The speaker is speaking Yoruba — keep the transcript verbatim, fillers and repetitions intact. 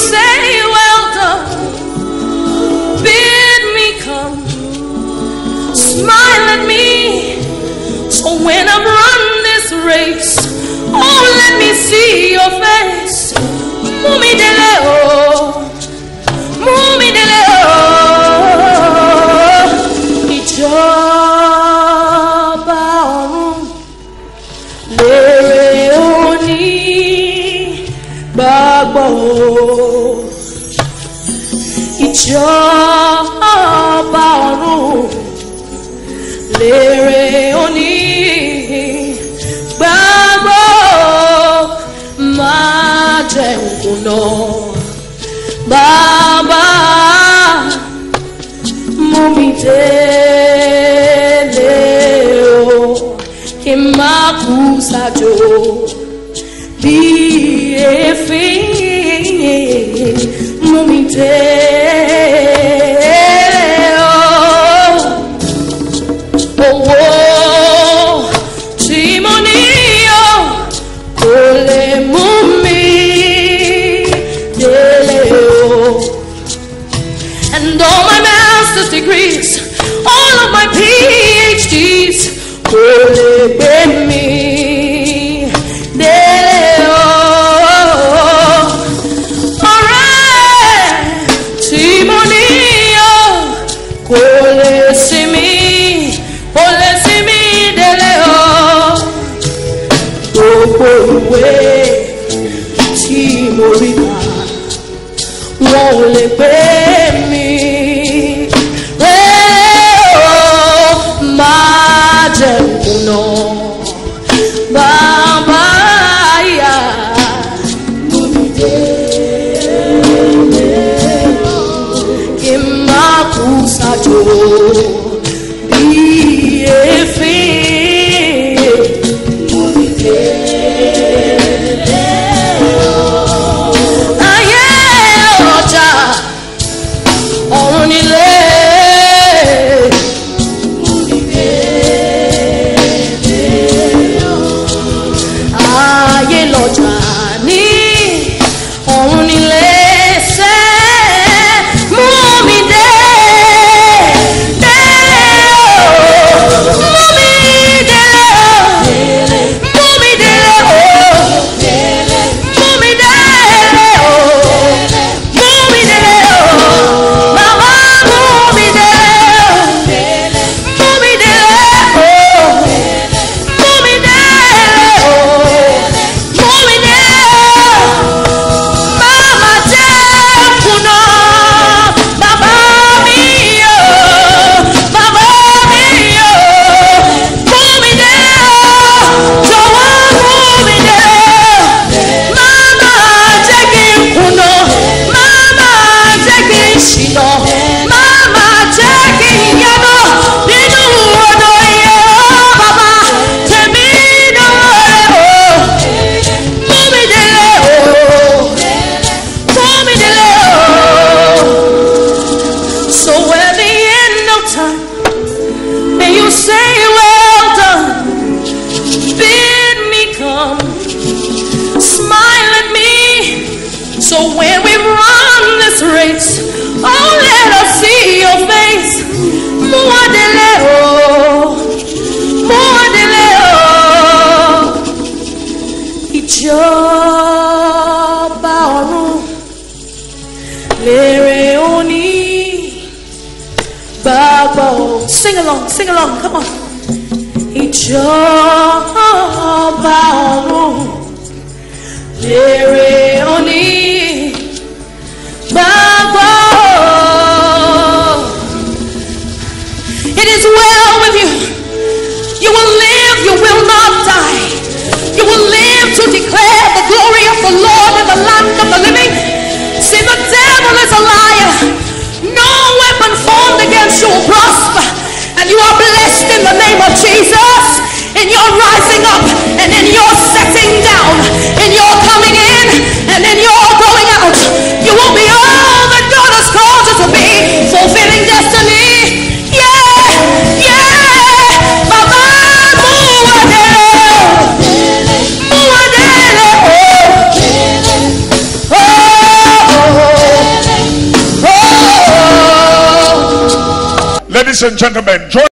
say, well done, bid me come, smile at me. So when I run this race, oh, let me see your face. Mumi dele oh, mumi dele oh. Ijoba Oru, lere oni gbagbo. Ijoba Oru, lere oni gbagbo. Ma jẹunkuno Baba mumi dele o kí má kú sájò bí èéfín mumi dele o owó tí mo ní o kò lè mú and all my master's degrees, all of my P H Ds, will be me. Alright, Timonio, kole simi, kole simi deleo. Gbogbo ìwé tí mo rí kà, wọ́n ò lè gbé mi. Má jẹunkuno Baba ya mumi dele kí má kú sájò bí èéfín mumi dele. Ayé ọjà ọ̀run nílé. Ijoba Oru, lere oni gbagbo. Sing along, sing along, come on. Ijoba Oru, lere oni gbagbo. It is well with you. You will live, you will not die. You will live to declare the glory of the Lord in the land of the living. See, the devil is a liar. No weapon formed against you will prosper. And you are blessed in the name of Jesus. In your rising up and in your setting down, in your coming in Ladies and gentlemen, join